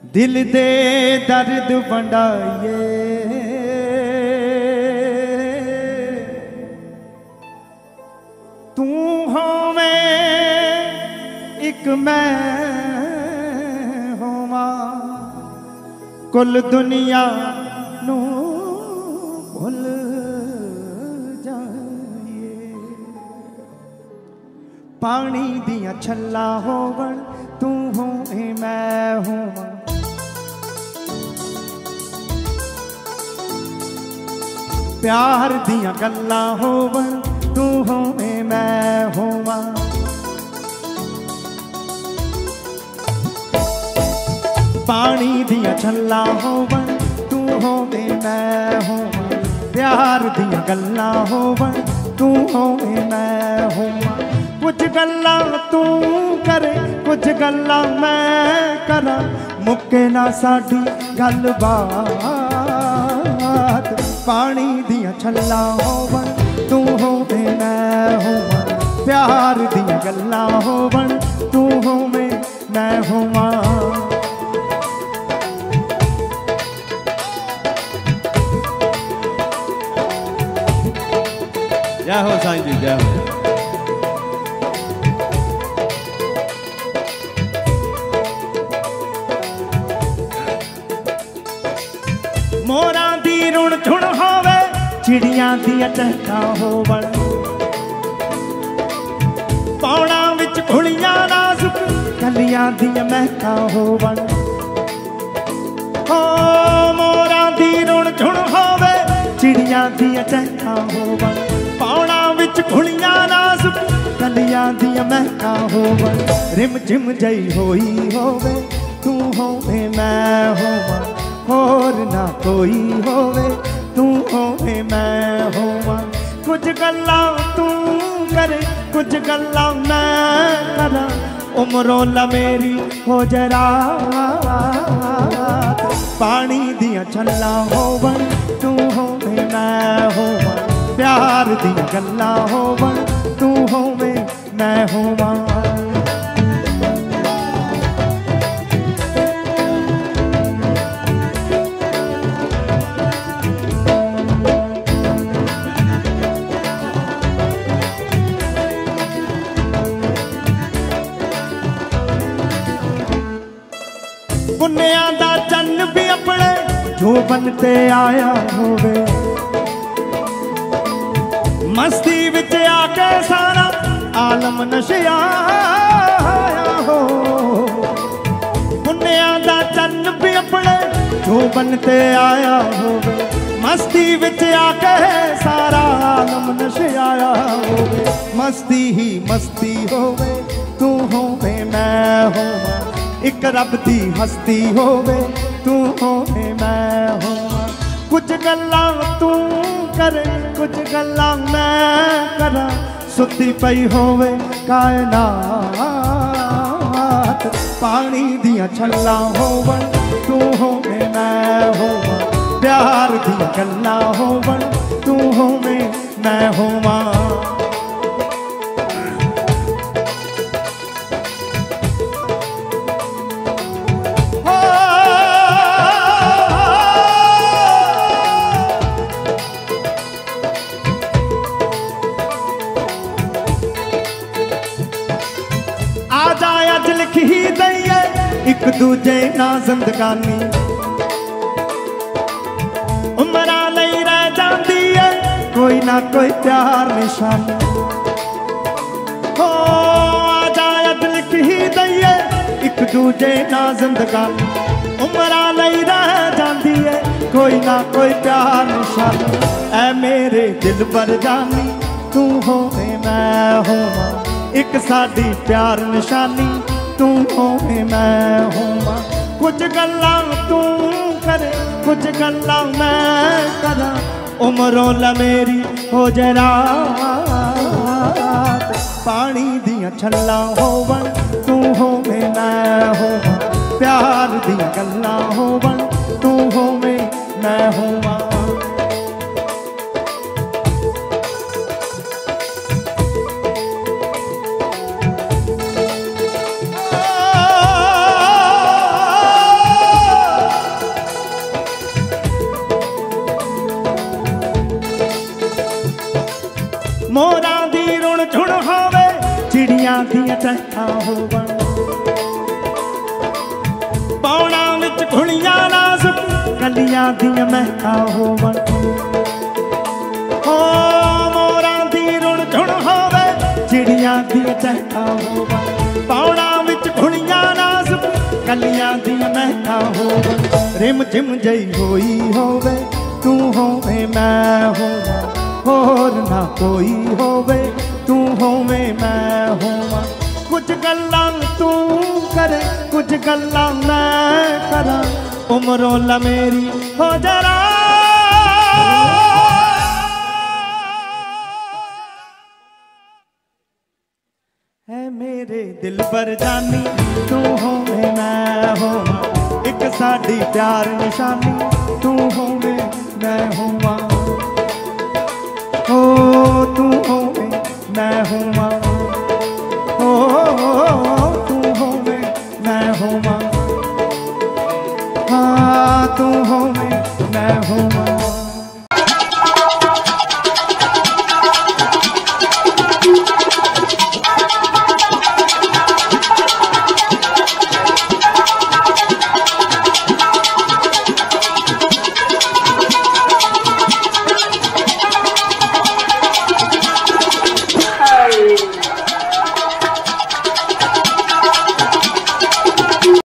दिल दे दर्द वंडाइए तू होवें एक मैं होवां कुल दुनिया नू भुल जाइए पानी दियां छल्ला होवन तू होवें मैं होवां प्यार दियां गल्लां होवन तू होवें मैं होवां पानी दियां छल्लां होवन तू होवें मैं होवां प्यार दियां गल्लां होवन तू होवें मैं होवां कुछ गल्लां तू करे कुछ गल्लां मैं करा मुक्के ना साडी गलबात पानी दियां छल्लां होवन तू होवें मैं होवां प्यार दियां गल्लां होवन तू होवें मैं होवां जय हो साईं जी जय हो मोरां दी रुण झुण होवे चिड़ियां दियां टहकां होवन पौड़ां विच घुलियां नाजुक कलियां दियां महकां होवन हो मोरां दी रुण झुण होवे चिड़ियां दियां टहकां होवन पौड़ां विच घुलियां नाजुक कलियां दियां महकां होवन रिम झिम जई होई होवे तू होवे मैं होवां होर ना कोई होवे तू होवे मैं होवां कुछ गल्लां तू करे कुछ गल्लां मैं करा उमरों ला मेरी हो जरा पानी दियां छल्लां होवन तू होवे मैं होवां प्यार दियां गल्लां होवन तू होवे मैं होवां पुन्नियां दा चन्न भी अपने जो बनते आया होवे मस्ती विच आके सारा आलम नशिया हो पुन्नियां दा चन्न भी अपने जो बनते आया होवे मस्ती विच आके सारा आलम नशिया होवे मस्ती ही मस्ती होवे तू होवे मैं होवां एक रब दी हस्ती होवे तू होवे मैं होवां कुछ गल्लां तू करे कुछ गल्लां मैं करा सुती पई होवे कायनात पानी दियां छल्लां होवन तू होवे मैं होवां प्यार दियां गल्लां होवन तू होवे मैं होवां एक दूजे ना जिंदगानी उमरा लई रह जांदी है कोई ना कोई प्यार निशानी हो आ जाए लिख ही दईए एक दूजे ना जिंदगानी उमरा लई रह जांदी है कोई ना कोई प्यार निशानी ऐ मेरे दिल पर जानी तू होवे मैं होवां एक साडी प्यार निशानी तू होवे मैं होवां कुछ गल्लां तू करे कुछ गल्लां मैं करा उमरों ला मेरी हो जरा पानी दियां छल्लां होवन तू होवे मैं होवां प्यार दियां गल्लां होवन तू होवे मैं होवां महका होवन पौड़ा विच घुलियां नाजुक कलियां दियां महका होवन हो मोरां दी रुण झुण होवे चिड़ियां दियां चहका होवन पौड़ा विच घुलियां नाजुक कलियां दियां महका होवन रिम झिम जई होई होवे तू होवे मैं होवां होर ना कोई होवे तू होवे मैं होवां कुछ गल्लां तू करे कुछ गल्लां मैं करा उमरों ला मेरी हो जरा है मेरे दिल पर जानी तू होवे मैं होवां एक साडी प्यार निशानी तू होवे मैं होवां हो तू होवे मैं होवां